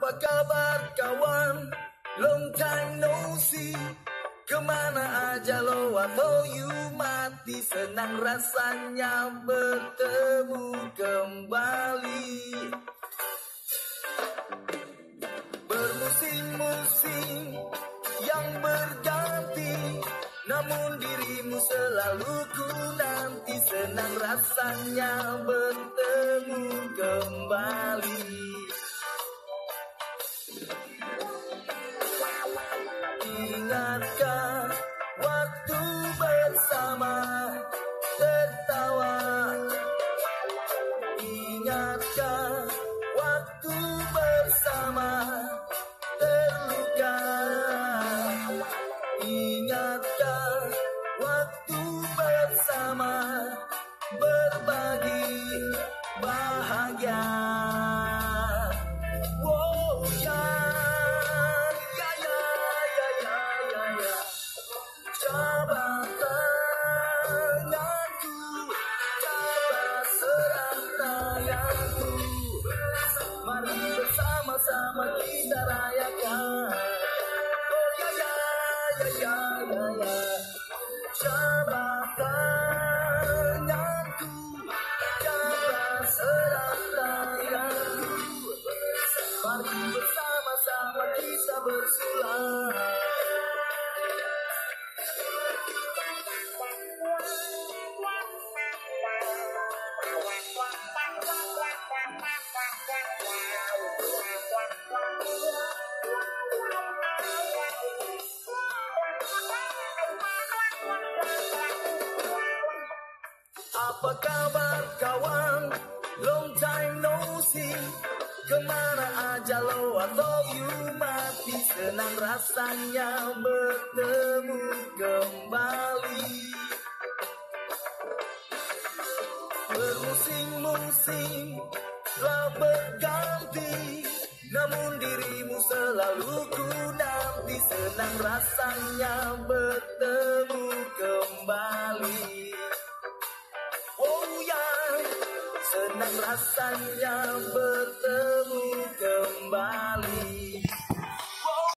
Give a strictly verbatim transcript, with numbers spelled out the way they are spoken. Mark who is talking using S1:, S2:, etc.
S1: Apa kabar kawan? Long time no see. Kemana aja lo atau you mati? Senang rasanya bertemu kembali. Bermusim-musim yang berganti, namun dirimu selalu ku nanti. Senang rasanya bertemu kembali. Ingatkah waktu bersama tertawa? Ingatkah waktu bersama terluka? Ingatkah waktu bersama berbagi bahagia? Oh ya, ya ya ya ya ya ya. Coba tanganku, coba serang tanganku. Mari bersama-sama kita rayakan. Oh ya ya ya ya ya ya. Coba tanganku, coba serang tanganku. Mari bersama-sama kita bersuara. Apa kabar kawan? Long time no see. Kemana aja lo atau you mati? Senang rasanya bertemu kembali. Bermusim-musim telah berganti, namun dirimu selalu ku nanti. Senang rasanya bertemu kembali. Oh ya, senang rasanya bertemu kembali.